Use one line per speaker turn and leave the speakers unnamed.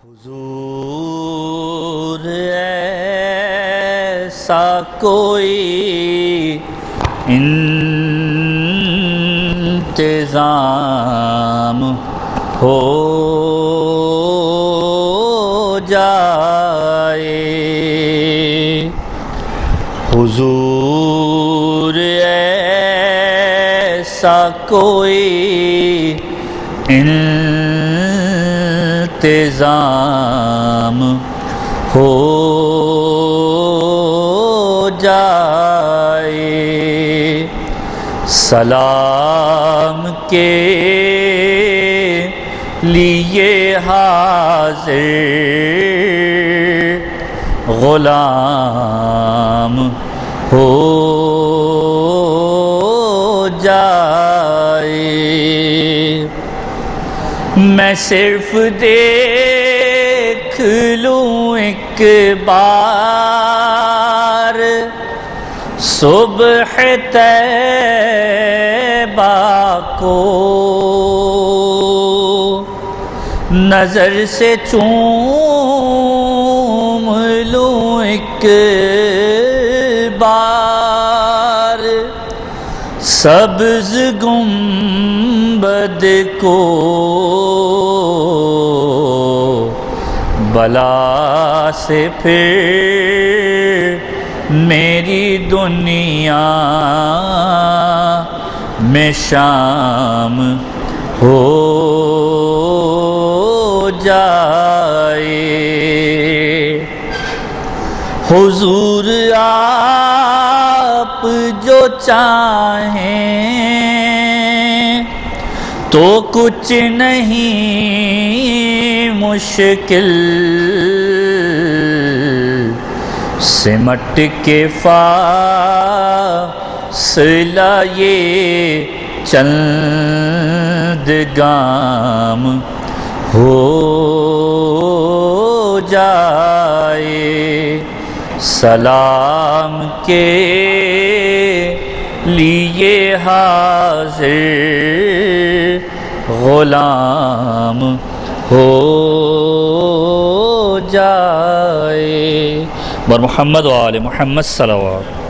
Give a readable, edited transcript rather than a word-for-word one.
हुजूर ऐसा कोई इंतज़ाम हो जाए। हुजूर ऐसा कोई इंतज़ाम हो जाए। सलाम के लिए हाज़िर ग़ुलाम हो जाए। मैं सिर्फ देख लूं एक बार सुबह तैबा को, नजर से चूम लूं एक बार सब्ज़ गुंबद को, बला से फिर मेरी दुनिया में शाम हो जाए। हुजूर आप जो चाहें तो कुछ नहीं मुश्किल, सिमट के फासला ये चंद गाम हो जाए। सलाम के लिए हाज़िर ग़ुलाम हो जाए। बर मोहम्मद व आले मोहम्मद सल्लल्लाहु अलैहि वसल्लम।